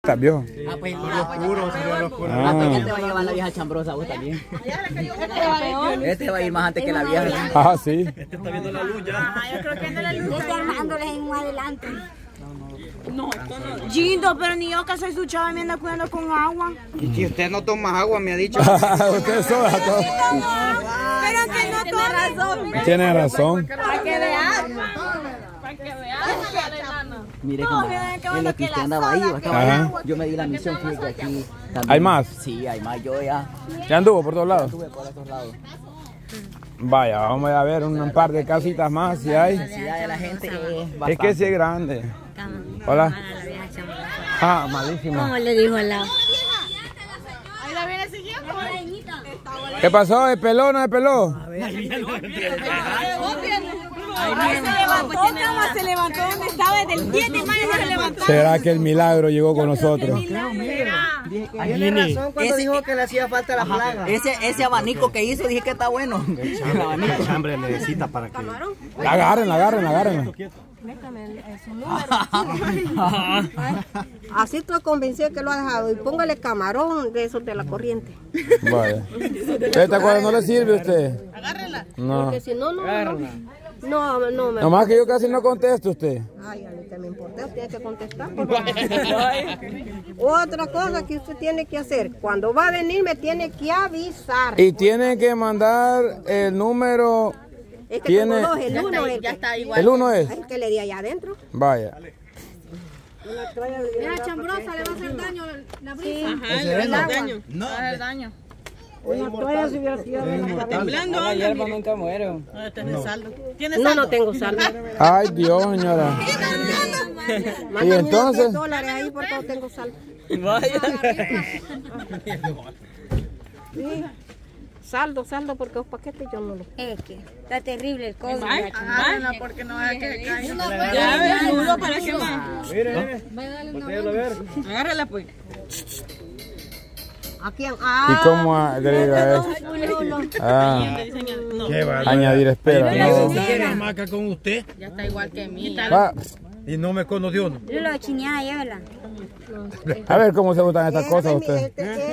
chambristas, vio. Ah, pues ya te va a llevar la vieja chambrosa vos también. Este va a ir más antes que la vieja. Ah, sí. Este está viendo la luz ya. Yo creo que no la luz. Estoy armándoles en un adelante. No, Gindo, pero ni yo que soy su chava me anda cuidando con agua. Y si usted no toma agua, me ha dicho. Usted sola. Pero que no tiene razón. Tiene razón. Para que veas. Mire cómo en lo que usted andaba ahí, yo me di la misión, fíjate aquí también. ¿Hay más? Sí, hay más, yo ya ¿Ya anduvo por todos lados? estuve por otros lados. Vaya, vamos a ver un par de casitas más si hay. La necesidad de la gente es bastante. Es que sí es grande. Hola. Ah, malísimo. ¿Cómo le dijo al lado? Ahí la viene siguiendo. ¿Qué pasó? ¿Es pelón o no es pelón? Se levantó donde estaba desde el 10 de mayo se levantó. ¿Será que el milagro llegó con nosotros? Tiene razón cuando dijo que le hacía falta la plaga. Ese abanico que hizo, dije que está bueno. El abanico. El chambre necesita para que... Agárrenla. Así estoy convencido que lo ha dejado. Y póngale camarón de esos de la corriente. Vaya. ¿Esta cosa no le sirve a usted? Agárrela. No. Porque si no, no me... Nomás que yo casi no contesto a usted. Ay, a mí que me importa, usted tiene que contestar. Otra cosa que usted tiene que hacer, cuando va a venir me tiene que avisar. Y tiene que mandar el número. Es que tiene... tengo dos, el uno es Ya está igual. ¿El uno es? el que le di allá adentro. Vaya. Mira, chambrosa, le va a hacer daño la brisa. Ajá, le va a hacer daño. No. Le va a hacer daño. Una toalla se hubiera tirado en la cabeza. Temblando. La hierba nunca muere. ¿Tienes saldo? ¿Tienes saldo? No tengo saldo. Ay, Dios, señora. ¿Y entonces? $10 ahí porque no tengo saldo. Vaya. Sí. Saldo, porque los paquetes yo no los... Es que está terrible el COVID. Agárrenla porque no vaya que caiga. Ya ves, nudo para que más. Mire. Agárrala pues. Aquí, ¿Y cómo agrega eso? Ah, añadir espera. ¿No tiene hamaca con usted? Ya está igual que mí. Ah, Y no me conoció, ¿no? Yo lo chiñaba, llévala. a ver cómo se gustan estas cosas a usted.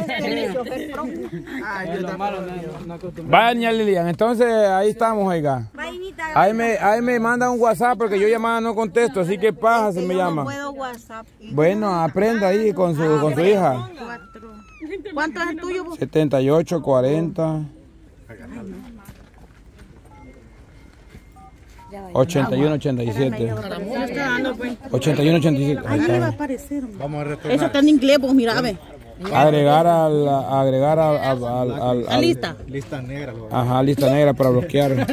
Vaya, Lilian, entonces ahí estamos, oiga. Ahí me manda un WhatsApp porque yo llamada no contesto, así que paja se me llama. No puedo WhatsApp. Bueno, aprenda ahí con su hija. ¿Cuánto es el tuyo? 78, 40. 81, 87. 81, 87. Ahí está. Vamos a retornar. Eso está en inglés, pues mira, a ver. Agregar a lista. Lista negra. Ajá, lista negra para bloquear.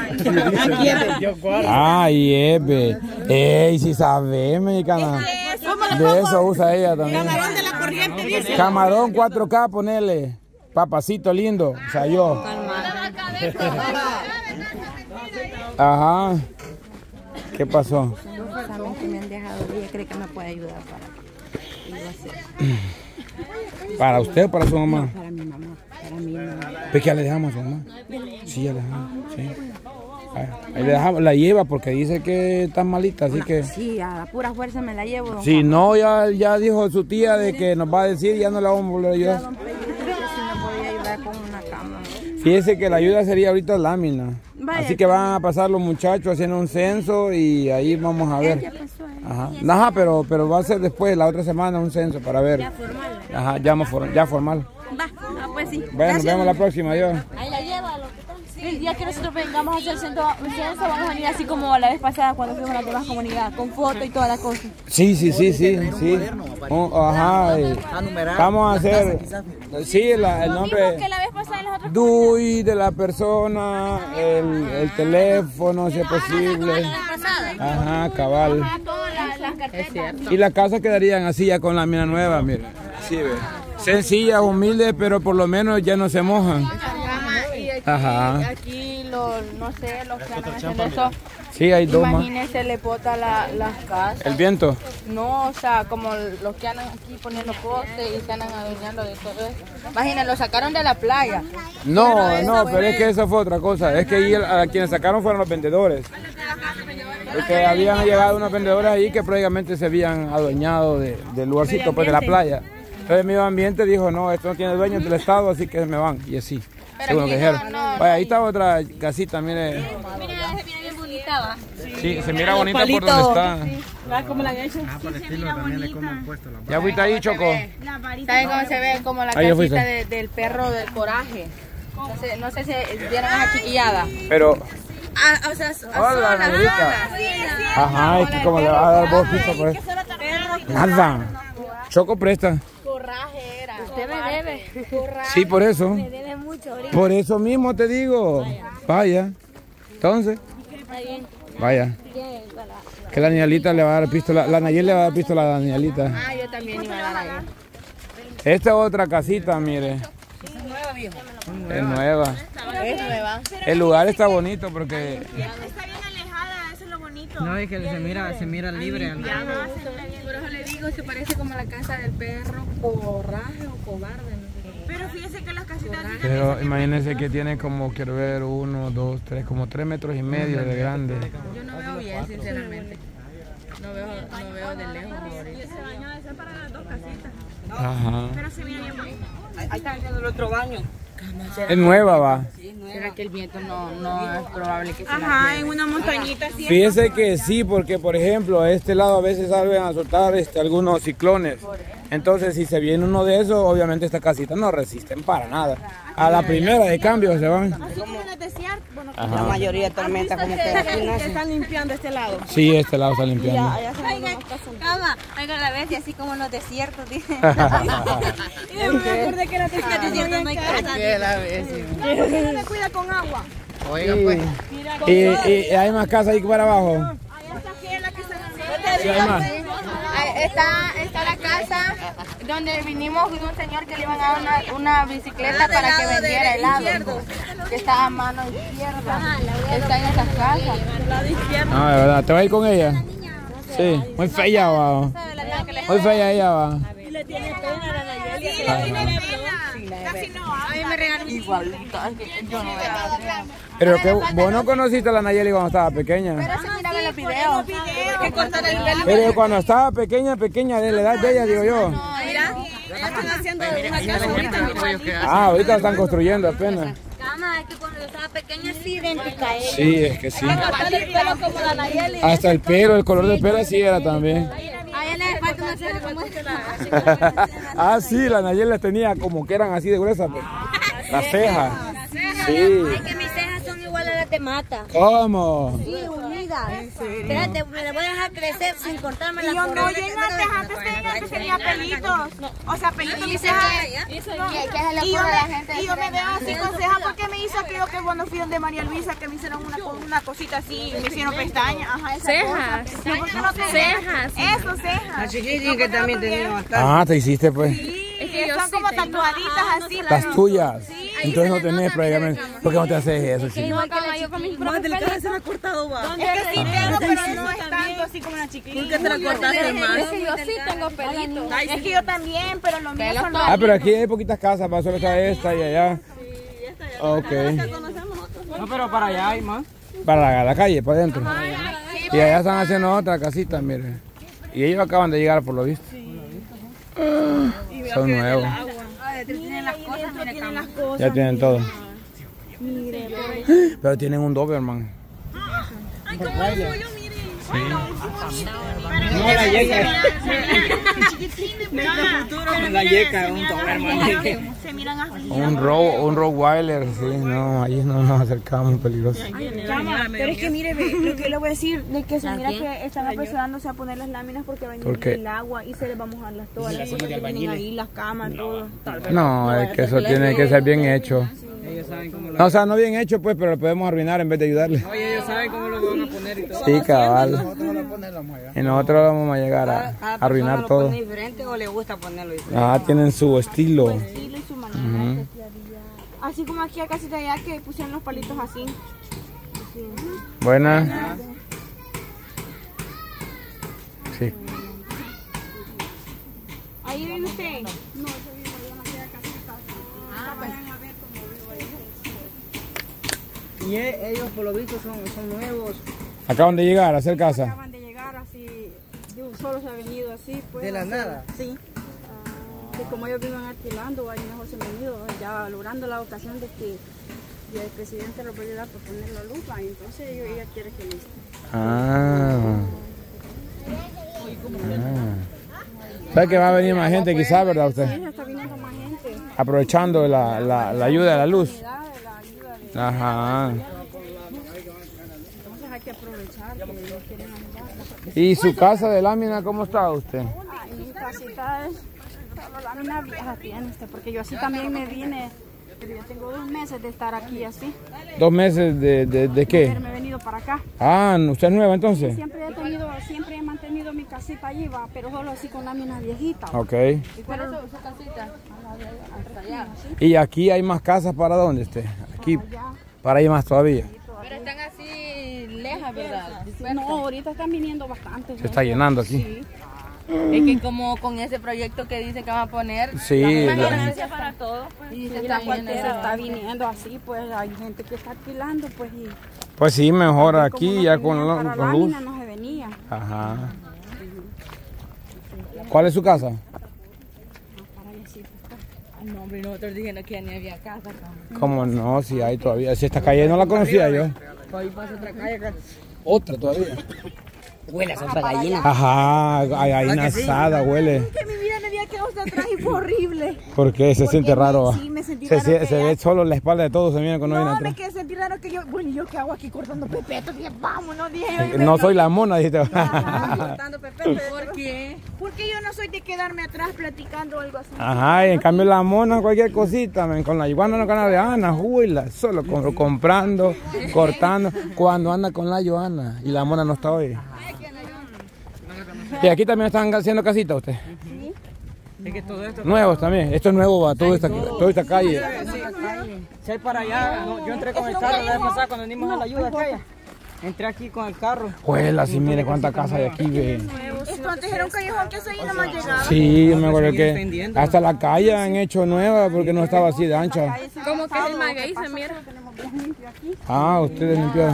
Ay, Eve. Ey, si sabe, mexicana. De eso usa ella también. Camarón de la corriente, dice. Camarón 4K, ponele. Papacito lindo. O sea, yo. Ajá. ¿Qué pasó? Solamente me han dejado, ella cree que me puede ayudar ¿Para usted o para su mamá? para mi mamá, para mi mamá. ¿Pues que ya le dejamos a su mamá? Sí, ya le dejamos, sí. Ahí le dejamos, la lleva porque dice que está malita, así que... Sí, a la pura fuerza me la llevo. Si no, ya dijo su tía de que nos va a decir, ya no la vamos a volver a ayudar. Si me podía ayudar con una cama. Fíjese que la ayuda sería ahorita lámina. Vaya, Así que van a pasar los muchachos haciendo un censo y ahí vamos a ver. Ajá, pero va a ser después, la otra semana, un censo para ver. Ya formal. Ajá, ya formal. Va, pues sí. Bueno, nos vemos la próxima, adiós. Ahí la lleva, lo que está. El día que nosotros vengamos a hacer el censo, vamos a venir así como la vez pasada cuando fuimos a la demás comunidad, con foto y toda la cosa. Sí. Ajá. Vamos a hacer, sí, el nombre. Que la vez pasada en las otras DUI de la persona, el teléfono, si es posible. Ajá, cabal. todas las carpetas. Y las casas quedarían así ya con la mina nueva, mira. Así ve. Sencillas, humildes, pero por lo menos ya no se mojan. Ajá. Aquí no sé, los que andan haciendo eso. Sí, hay dos más. Imagínense, le bota las casas. ¿El viento? No, o sea, como los que andan aquí poniendo postes y se andan adueñando de todo eso. Imagínense, lo sacaron de la playa. No, pero es que eso fue otra cosa. Es que ahí a quienes sacaron fueron los vendedores. Porque habían llegado unos vendedores ahí que prácticamente se habían adueñado del lugarcito pues, de la playa. Entonces el medio ambiente dijo, no, esto no tiene dueño del estado, así que me van. Y así, según lo que dijeron. Vaya, ahí está otra casita, mire. Mira, se mira bien bonita, va. Sí, se mira bonita por donde está. ¿Cómo la han hecho? Por el estilo también le como han puesto la ¿Ya fuiste ahí, Choco? ¿Saben cómo se ve? Como la Ahí ya casita fuiste. del perro del coraje. No sé si vieron esa chiquillada. Pero, O sea, hola, Nayelita. Ajá, es que como le va a dar vos piso, pues. Nada. Choco presta. Coraje era. Usted me debe. Sí, por eso. Me debe mucho ahorita. Por eso mismo te digo. Vaya. Entonces, Está bien. vaya. Bien, para. Que la Nayelita le va a dar pistola. La Nayel le va a dar pistola a la Nayelita. Ah, yo también iba a dar ahí. Esta es otra casita, mire. Es nueva. Es nueva. El lugar está bonito porque Está bien alejada, eso es lo bonito. No, es que se mira libre. Por eso le digo, se parece como la casa del perro coraje o cobarde. No sé. Pero fíjese que las casitas pero imagínense que tiene como, quiero ver, 1, 2, 3, como 3,5 metros de grande. Yo no veo bien, sinceramente. No veo de lejos ahorita. ese baño debe ser para las dos casitas. Ajá. Pero se mira bien bonito. Ahí está el otro baño. Es nueva, va. ¿Será que el viento no es probable que se la Ajá, en una montañita así. Fíjese que sí, porque por ejemplo, a este lado a veces salen a soltar algunos ciclones. Entonces, si se viene uno de esos, obviamente esta casita no resisten para nada. A la primera de cambio se van. Así como en el desierto. Bueno, La mayoría de tormentas como que aquí no hacen. están limpiando este lado. Sí, este lado está limpiando. Oiga, la vez y así como en los desiertos, dice. Y me acordé que era desiertos no hay casa. que la vez. no me cuida con agua. Oiga, pues. ¿Y hay más casas ahí para abajo? Esta aquí es la que están haciendo. Sí, hay más. Está la casa donde vinimos de un señor que le iban a dar una bicicleta para que vendiera helado. Que está a mano izquierda. Está en esas casas. No, de verdad, ¿te vas a ir con ella? Sí, muy fea va. Muy fea ella va. Y le tiene pena a la Nayeli. Casi no habla. A mí me regalan igualita. Yo no veo. Pero que vos no conociste a la Nayeli cuando estaba pequeña. Pero se miraba en los videos. Hay que cortar el pelo. Pero cuando estaba pequeña, de la edad de ella, digo yo. Mira, están haciendo una casa ahorita. Ah, ahorita la están construyendo apenas. Cama, es que cuando yo estaba pequeña sí idéntica a ella. Sí, es que sí. Cortar el pelo como la Nayeli. Hasta el pelo, el color del pelo sí era también. A ella le falta una ceja como esta. Ah, sí, la Nayeli las tenía como que eran así de gruesas, pues. Las cejas. Sí. Ay, que mis cejas son iguales a las de Mata. ¿Cómo? Sí, unidas. Espérate, me las voy a dejar crecer sin cortarme la Y yo no lleno antes tenía pelitos. O sea, pelitos mis cejas. Y yo me veo así con cejas porque me hizo, creo que cuando fui donde María Luisa, que me hicieron una cosita así, me hicieron pestañas. Ajá, cejas. Cejas. Eso, cejas. La chiquitín que también tenía bastante. Ah, te hiciste pues. Sí, son como tatuaditas así. Las tuyas. Entonces no tenés prácticamente. ¿Por qué no te haces eso, chico? Igual que yo con mis propios pelos. se la ha cortado, va. Es que sí tengo, pero no es tanto así como la chiquitita. ¿Por qué te la cortaste más? Es que yo sí tengo pelitos. Es que yo también, pero lo mío son los... Ah, pero aquí hay poquitas casas, para solo está esta y allá. Ok. No, pero para allá hay más. Para la calle, para adentro. Y allá están haciendo otra casita, miren. Y ellos acaban de llegar por lo visto. Son nuevos. Tienen las cosas, tienen las cosas. Ya tienen todo. Pero tienen un Doberman. Ay, como el suyo, miren. No, la yeca. La yeca, un Doberman. Se miran así. Un Rottweiler, sí, no, ahí no nos acercamos, muy peligroso. Pero es que mire, lo que le voy a decir, de que se mira que están apresurándose a poner las láminas porque va a ¿Por qué? venir el agua y se les va a mojar todas las cosas que tienen ahí, las camas, todo. No, es que eso tiene que ser bien hecho. Ellos saben cómo lo No, o sea, no bien hecho, pues, pero lo podemos arruinar en vez de ayudarle. Oye, ellos saben cómo lo van a poner y todo. Sí, cabal. Y nosotros vamos a llegar a arruinar todo. diferente o le gusta ponerlo diferente? Ah, tienen su estilo. Estilo y su manera de día. Así como aquí a casita allá que pusieron los palitos así. Buenas. Sí. Ahí viene usted. Y ellos por lo visto son nuevos. Acaban de llegar a hacer casa. Acaban de llegar así, solo se ha venido así. Pues, ¿De la nada? Sí. Que como ellos viven alquilando, ahí mejor se han venido, ya logrando la ocasión de que el presidente lo puede dar por poner la lupa, entonces ella quiere que listo. ¿Sabe que va a venir más gente quizás, verdad usted? Sí, está viniendo más gente. Aprovechando la ayuda de la luz. Ajá. Entonces hay que aprovechar que ellos quieren ayudar. ¿Y su casa de lámina cómo está usted? Mi casita es lámina vieja tiene porque yo así también me vine, pero yo tengo 2 meses de estar aquí así. ¿2 meses de qué? Me he venido para acá. Ah, ¿usted es nueva entonces? Siempre he mantenido mi casita allí, va, pero solo así con lámina viejita. Ok. ¿Y cuál es su casita? Hasta allá. ¿Y aquí hay más casas para dónde esté? Aquí, para ir más todavía. Pero están así lejas, ¿verdad? No, ahorita están viniendo bastante. Se está llenando aquí. Sí. Es que como con ese proyecto que dice que van a poner, sí, imagínense para todos, pues, y se está viniendo así, pues hay gente que está alquilando, pues y pues sí, mejor aquí no ya con luz. No se venía. Ajá. ¿Cuál es su casa? No, hombre, nosotros dijimos que ya ni había casa. ¿Cómo no? Si hay todavía. Si esta calle no la conocía yo. Ahí pasa otra calle acá. Otra todavía. Huele a sopa gallina. Ajá, hay una asada, huele. Que mi vida me había quedado hasta atrás y fue horrible. ¿Por qué? Se siente raro. Sí, me sentí raro. Se ve solo la espalda de todos, se viene con no viene me atrás. quedé sentí raro que yo, bueno, ¿yo qué hago aquí cortando pepetos? Dije, vámonos, dije. No soy la mona, dijiste. Cortando pepetos. ¿Por qué? Porque yo no soy de quedarme atrás platicando o algo así. Ajá, y en cambio la mona, cualquier cosita, men, con la Joana no gana de Ana, juila, solo comprando, cortando, cuando anda con la Joana y la mona no está hoy. ¿Y aquí también están haciendo casitas usted? Sí. Es que todo esto... Nuevos también, esto es nuevo, va, toda esta calle. Si hay para allá, no, yo entré con el carro la vez pasada cuando venimos a la ayuda aquella. Entré aquí con el carro. Juela, sí, mire cuánta casa hay aquí, ve. Esto antes era un callejón que se ahí nomás llegaba. Sí, me acuerdo que hasta la calle han hecho nueva porque no estaba así de ancha. ¿Cómo que es el maguey, se mira? Ah, ustedes limpiaron.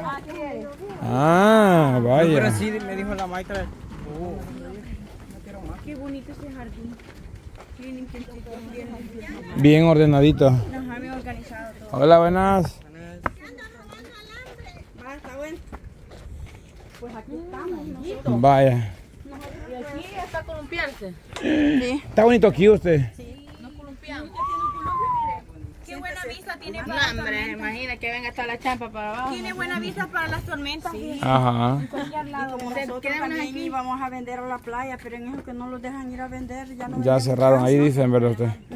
Ah, vaya. Pero sí, me dijo la maestra. Qué bonito ese jardín. Bien ordenadito. Bien organizado todo. Hola, buenas. Está bueno. Pues aquí estamos. Vaya. ¿Y aquí está columpiarse? Sí. Está bonito aquí usted. Sí, nos columpiamos. Qué buena vista tiene No, para hombre, imagina que venga hasta la champa para abajo. Tiene buena vista para las tormentas. Sí. Ajá. En cualquier lado. Nosotros también íbamos a vender a la playa, pero en eso que no los dejan ir a vender, ya no. Ya cerraron ahí, dicen, ¿verdad usted?